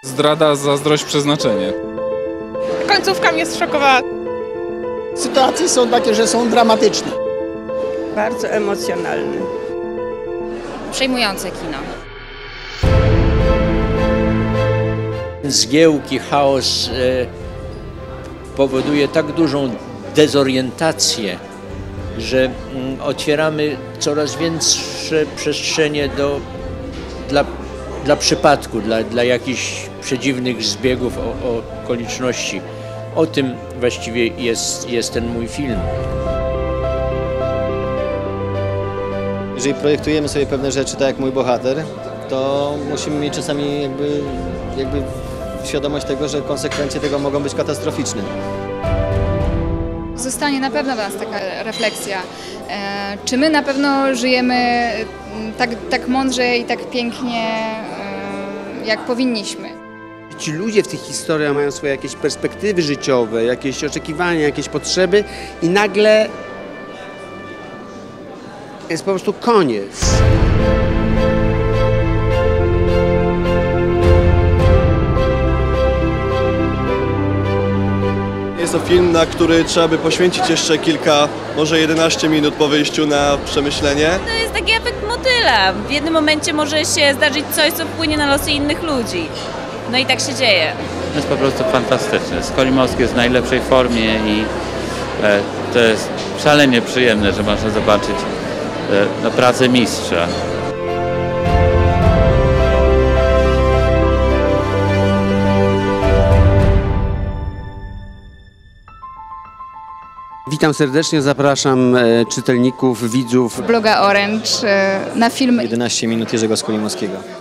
Zdrada, zazdrość, przeznaczenie. Końcówka mnie zszokowała. Sytuacje są takie, że są dramatyczne. Bardzo emocjonalny. Przejmujące kino. Zgiełki, chaos powoduje tak dużą dezorientację, że otwieramy coraz większe przestrzenie dla przypadku, dla jakichś przedziwnych zbiegów okoliczności. O tym właściwie jest ten mój film. Jeżeli projektujemy sobie pewne rzeczy tak jak mój bohater, to musimy mieć czasami jakby świadomość tego, że konsekwencje tego mogą być katastroficzne. Zostanie na pewno dla nas taka refleksja. Czy my na pewno żyjemy tak mądrze i tak pięknie, jak powinniśmy? Ci ludzie w tych historiach mają swoje jakieś perspektywy życiowe, jakieś oczekiwania, jakieś potrzeby i nagle jest po prostu koniec. Jest to film, na który trzeba by poświęcić jeszcze kilka, może 11 minut po wyjściu na przemyślenie. To jest taki efekt motyla. W jednym momencie może się zdarzyć coś, co wpłynie na losy innych ludzi. No i tak się dzieje. To jest po prostu fantastyczne. Skolimowski jest w najlepszej formie i to jest szalenie przyjemne, że można zobaczyć pracę mistrza. Witam serdecznie, zapraszam czytelników, widzów Bloga Orange na film 11 minut Jerzego Skolimowskiego.